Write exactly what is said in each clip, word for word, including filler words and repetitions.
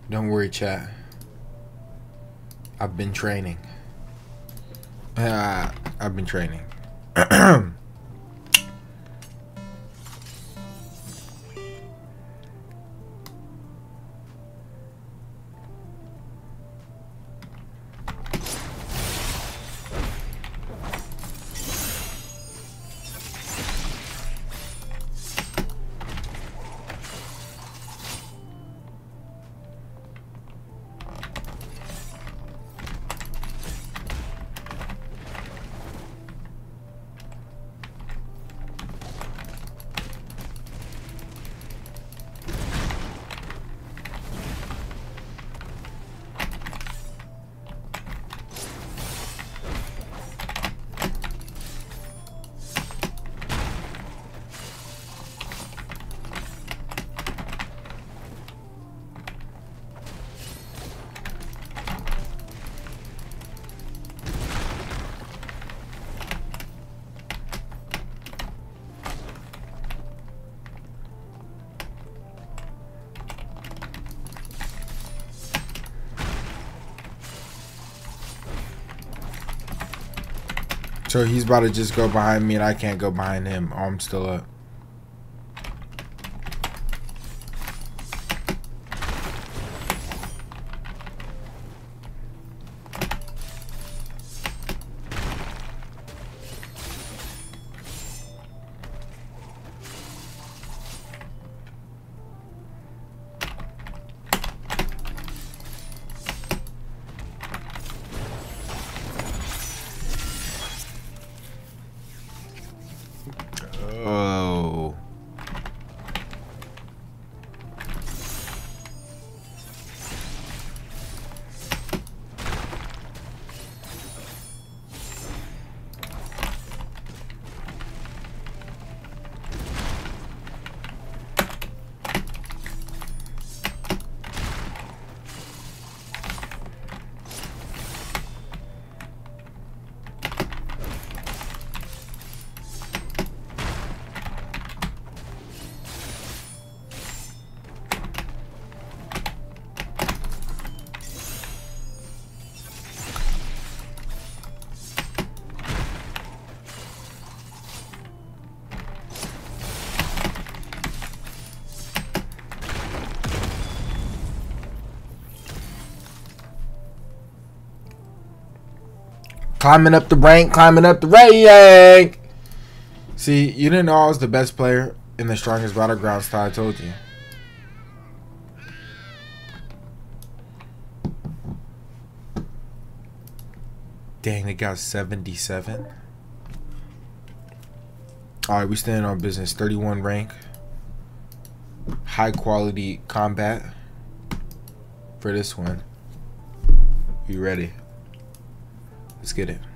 Don't worry, chat. I've been training. Uh, I've been training. So he's about to just go behind me and I can't go behind him. Oh, I'm still up. Oh. Climbing up the rank, climbing up the rank. See, you didn't know I was the best player in the strongest battlegrounds till I told you. Dang, they got seventy-seven. Alright, we standing on business. thirty-one rank. High quality combat for this one. You ready? Let's get it.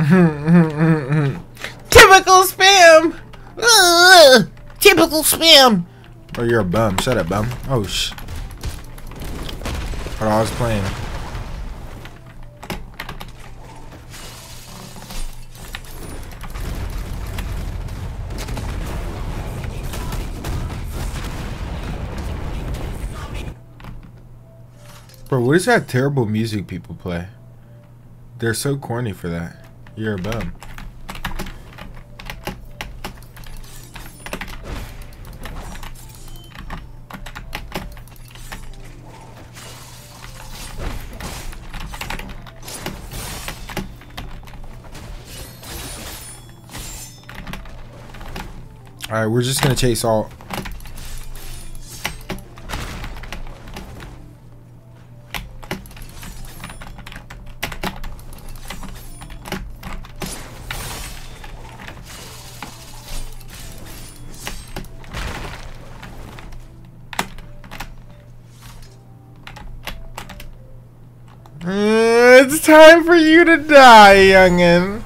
Typical spam. Ugh, typical spam. Oh, you're a bum. Shut up, bum. Oh sh. Oh, I was playing. Bro, what is that terrible music people play? They're so corny for that. You're a bum. Alright, we're just gonna chase all. Uh, it's time for you to die, youngin'.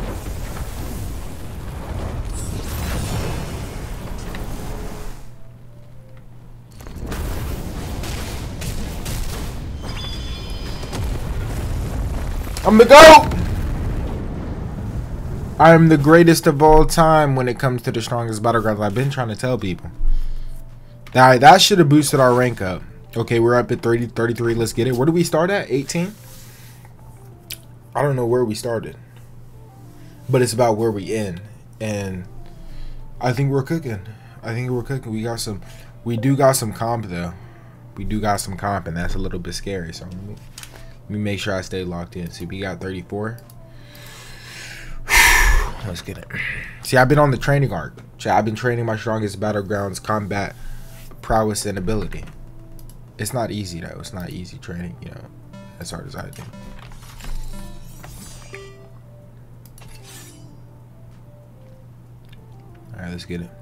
I'm the GOAT! I am the greatest of all time when it comes to the strongest battlegrounds. I've been trying to tell people. Alright, that should have boosted our rank up. Okay, we're up at thirty, thirty-three. Let's get it. Where do we start at? eighteen? I don't know where we started. But it's about where we end. And I think we're cooking. I think we're cooking. We got some... We do got some comp, though. We do got some comp, and that's a little bit scary. So let me, let me make sure I stay locked in. See, we got thirty-four. Let's get it. See, I've been on the training arc. See, I've been training my strongest battlegrounds combat prowess and ability. It's not easy though. It's not easy training, you know, as hard as I do. All right, let's get it.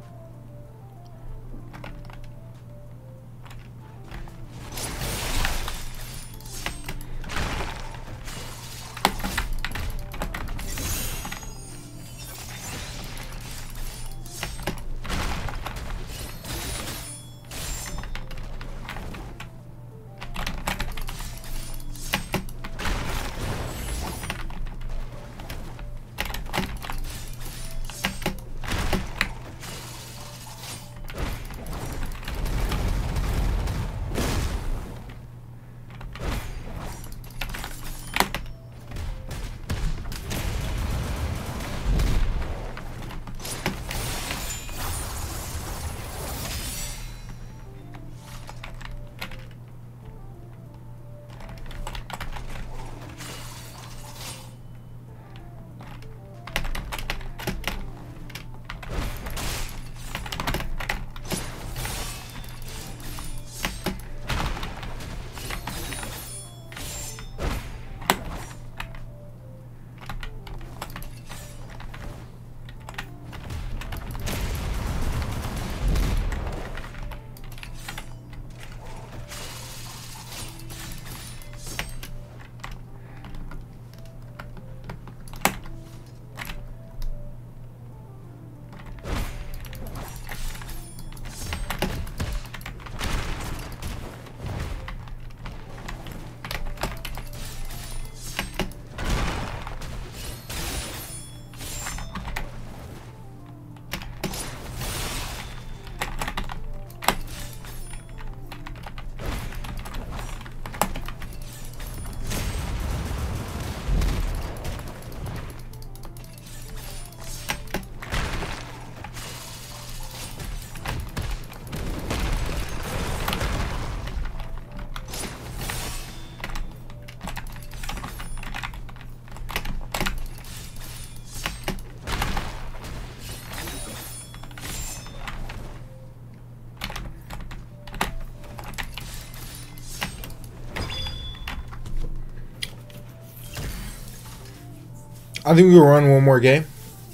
I think we will run one more game.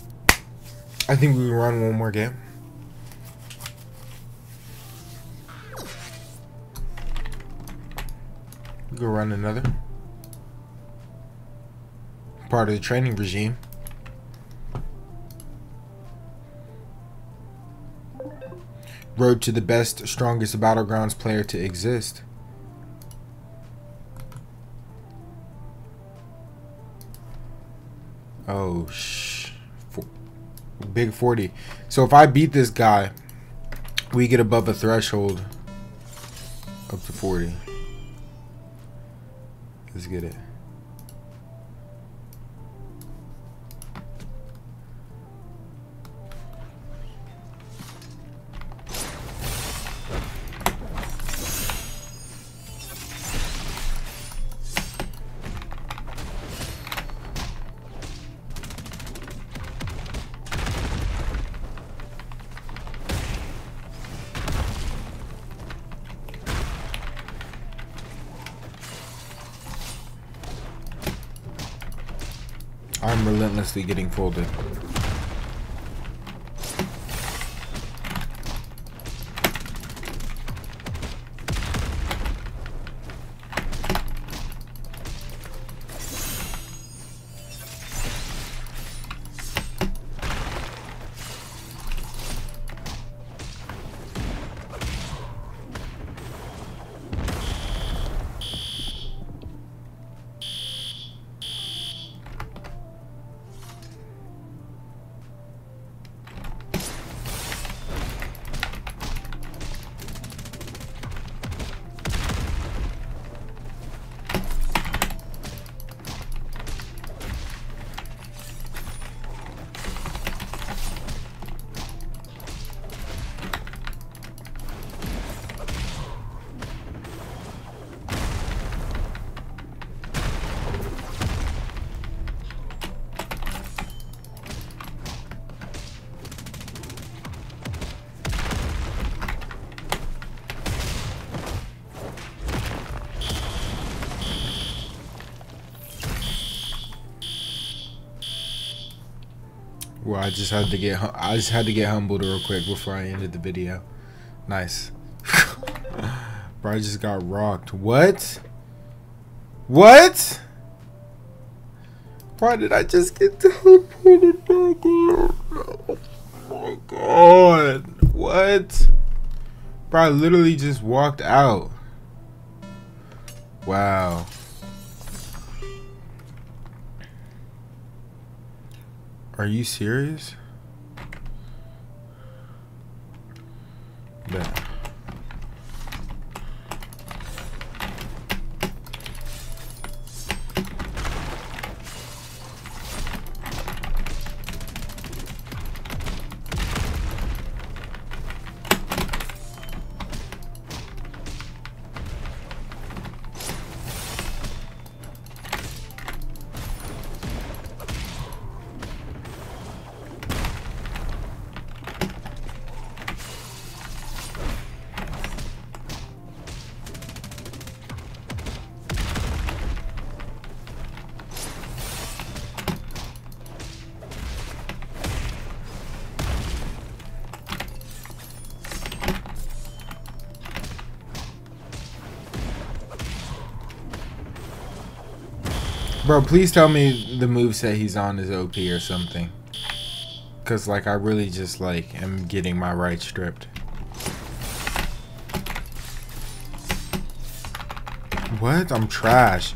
I think we will run one more game. Go run another. Part of the training regime. Road to the best, strongest Battlegrounds player to exist. Oh, shh. Big forty. So if I beat this guy, we get above a threshold up to forty. Let's get it. I'm relentlessly getting folded. Well, I just had to get I just had to get humbled real quick before I ended the video. Nice. Bro, I just got rocked. What? What? Why did I just get teleported back in? Oh my god. What? Bro, I literally just walked out. Wow. Are you serious? Bet. Bro, please tell me the moveset he's on is O P or something. Cause like I really just like am getting my right stripped. What? I'm trash.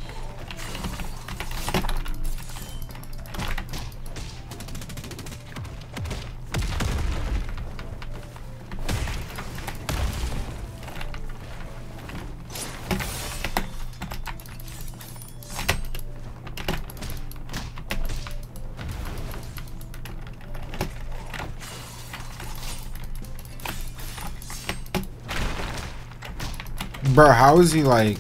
Bro, how is he like...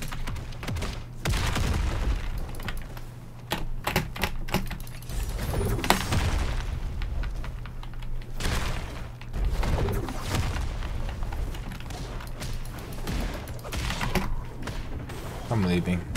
I'm leaving.